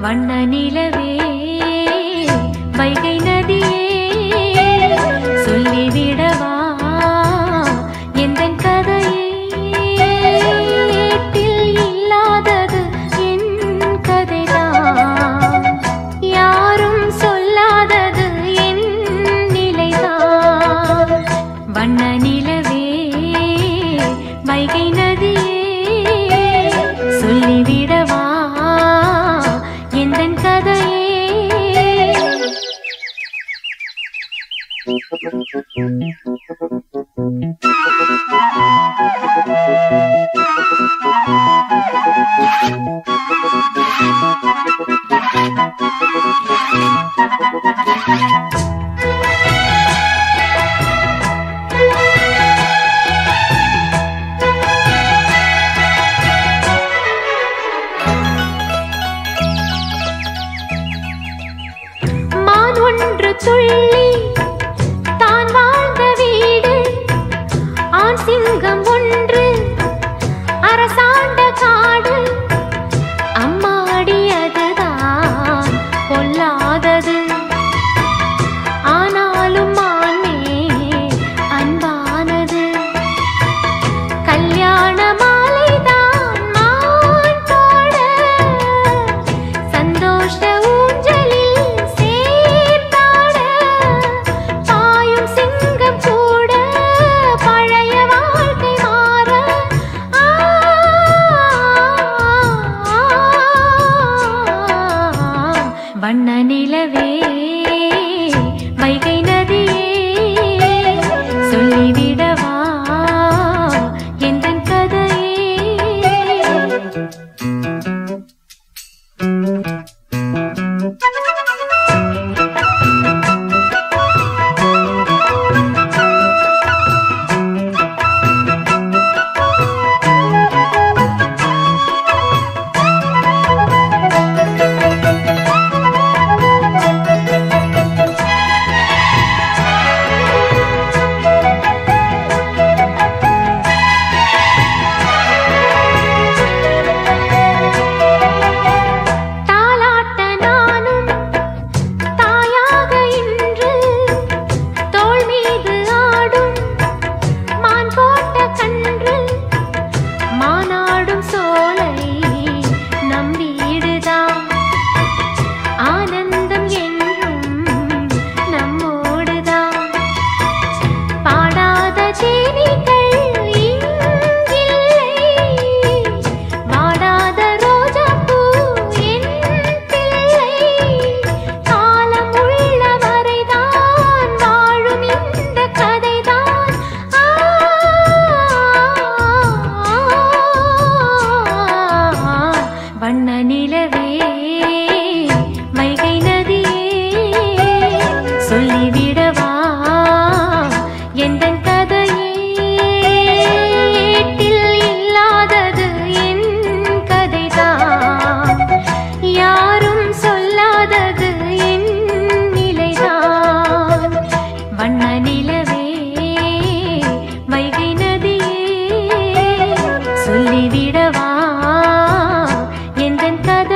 வண்ண நிலவே வைகை நதியே சொல்லிவிடவா எந்தன் கதையே ஏட்டில் இல்லாதது என் கதைதான் யாரும் சொல்லாதது என் நிலைதான் வண்ண நிலவே வைகை நதியே சொல்லிவிடவா எந்தன் கதையே மான் ஒன்று துள்ளி தான் வாழ்ந்த வீடு ஆண் சிங்கம் ஒன்று அரசாண்ட காடு அம்மாடி அதுதான் பொல்லாதது ஆனாலும் மானே அன்பானது கல்யாண மாலைதான் மான் போட சந்தோஷ ஊஞ்சலில் சேர்த்தாட பாயும் சிங்கம் கூட பழைய வாழ்க்கை மாற வண்ண நிலவே வைகை நதியே சொல்லிவிடவா எந்தன் கதையே தாலாட்ட நானும் தாயாக இன்று தோள் மீது ஆடும் மான் போட்ட கன்று மானாடும் சோலை நம் வீடுதான் ஆனந்தம் என்றும் நம்மோடுதான் பாடாத தேனிகள் இங்கில்லை வாடாத ரோஜாப்பூ என் பிள்ளை காலம் உள்ள வரைதான் வாழும் இந்த கதைதான் வண்ண நிலவே வைகை நதியே சொல்லிவிடவா எந்தன் கதையே ஏட்டில் இல்லாதது என் கதைதான் யாரும் சொல்லாதது என் நிலைதான் வண்ண நிலவே வைகை நதியே சொல்லிவிடவா எந்தன் கதை